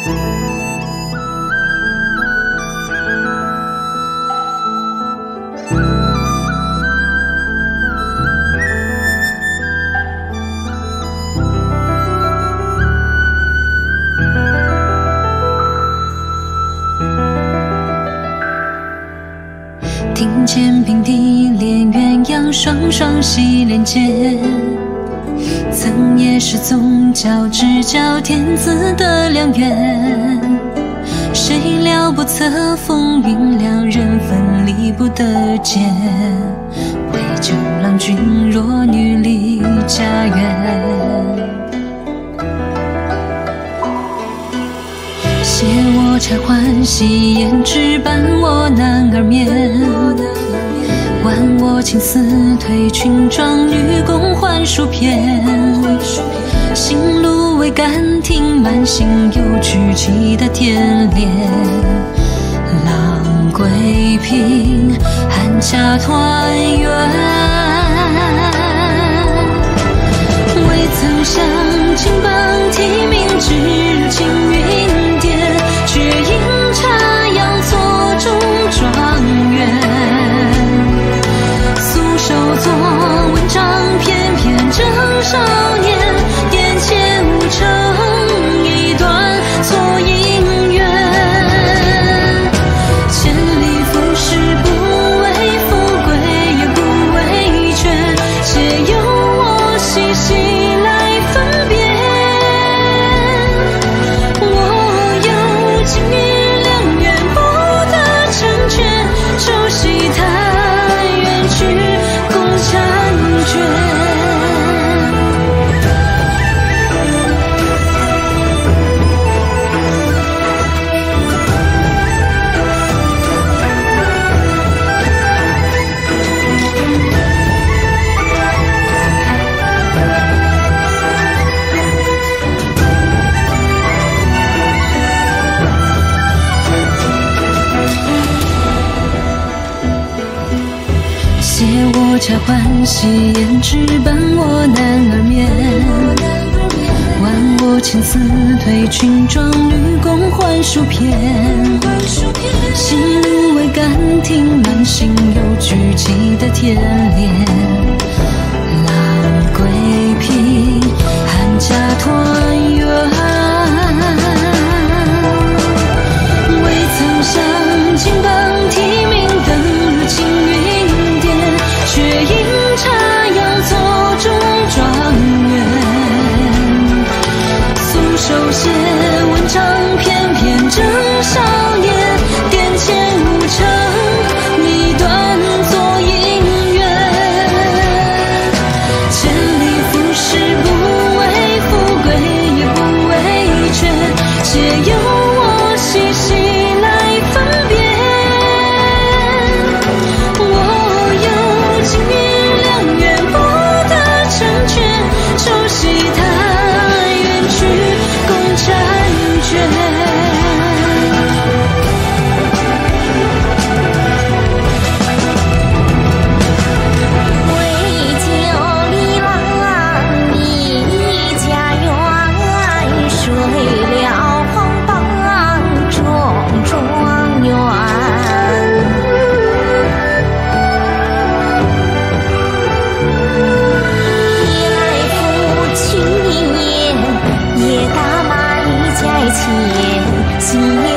听见平地连鸳鸯双双系连结，曾也是宗教之交天子的良缘。谁料不测风云，两人分离不得见。为救郎君弱女离家园。携我柴欢喜，胭脂伴我男儿眠。挽我青丝褪裙装，女共还书篇。新芦苇干庭，满心有曲奇的天恋。郎归平，汉家团圆。未曾想金榜题名，至今云巅。却阴差阳错中状元，素手作文章，翩翩正少年。殿前无成一段错姻缘，千里浮世不为富贵，也不为权，且由我细细来分辨。今日良缘不得成全，守戏太远去共婵娟。携我柴欢喜，胭脂伴我男儿眠。挽我青丝褪裙装，女共还书篇。新芦苇干庭，满心有曲奇的天恋。郎归平，汉家团圆。未曾想金榜题名，登入青云殿。却阴差阳错中状元，素手写文章，翩翩正少年。殿前无成一段错姻缘，千里浮世不为富贵，也不为权，且由我细细来分辨。今日良缘不得成全，守戏太远去共婵娟。 夜打马一家前，